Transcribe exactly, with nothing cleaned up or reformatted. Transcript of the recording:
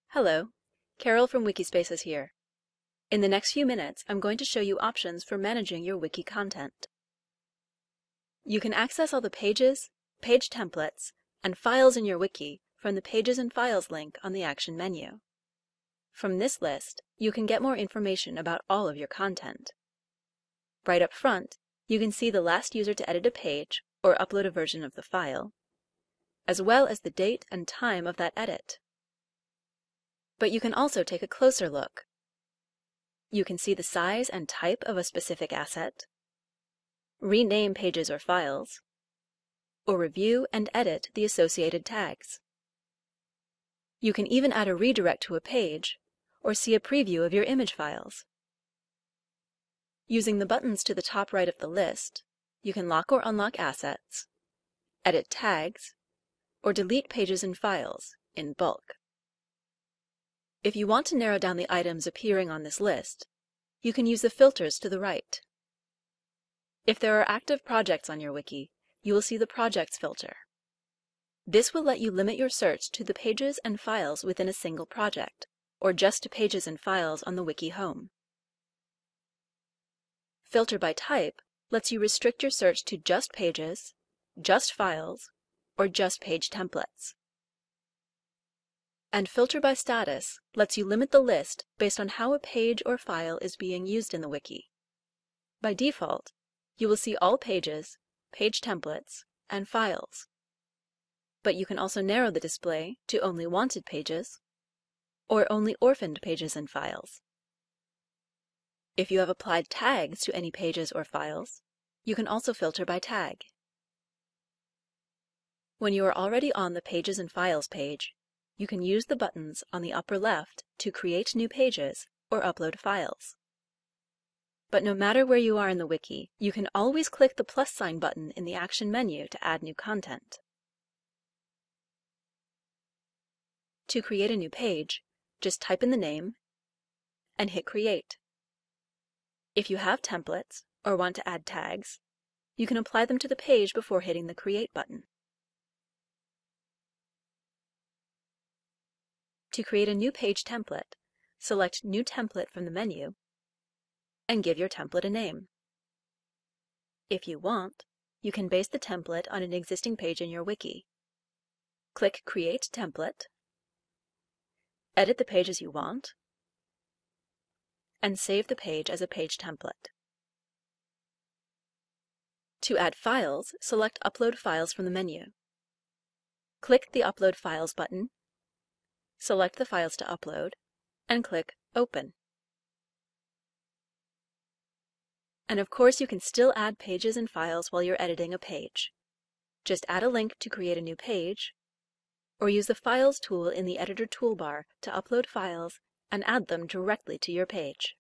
Hello, Carol from Wikispaces here. In the next few minutes, I'm going to show you options for managing your wiki content. You can access all the pages, page templates, and files in your wiki from the Pages and Files link on the Action menu. From this list, you can get more information about all of your content. Right up front, you can see the last user to edit a page or upload a version of the file, as well as the date and time of that edit. But you can also take a closer look. You can see the size and type of a specific asset, rename pages or files, or review and edit the associated tags. You can even add a redirect to a page or see a preview of your image files. Using the buttons to the top right of the list, you can lock or unlock assets, edit tags, or delete pages and files in bulk. If you want to narrow down the items appearing on this list, you can use the filters to the right. If there are active projects on your wiki, you will see the Projects filter. This will let you limit your search to the pages and files within a single project, or just to pages and files on the wiki home. Filter by Type lets you restrict your search to just pages, just files, or just page templates. And Filter by Status lets you limit the list based on how a page or file is being used in the wiki. By default, you will see all pages, page templates, and files. But you can also narrow the display to only wanted pages, or only orphaned pages and files. If you have applied tags to any pages or files, you can also filter by tag. When you are already on the Pages and Files page, you can use the buttons on the upper left to create new pages or upload files. But no matter where you are in the wiki, you can always click the plus sign button in the Action menu to add new content. To create a new page, just type in the name and hit Create. If you have templates or want to add tags, you can apply them to the page before hitting the Create button. To create a new page template, select New Template from the menu and give your template a name. If you want, you can base the template on an existing page in your wiki. Click Create Template, edit the pages you want, and save the page as a page template. To add files, select Upload Files from the menu. Click the Upload Files button, select the files to upload, and click Open. And of course, you can still add pages and files while you're editing a page. Just add a link to create a new page, or use the Files tool in the Editor toolbar to upload files and add them directly to your page.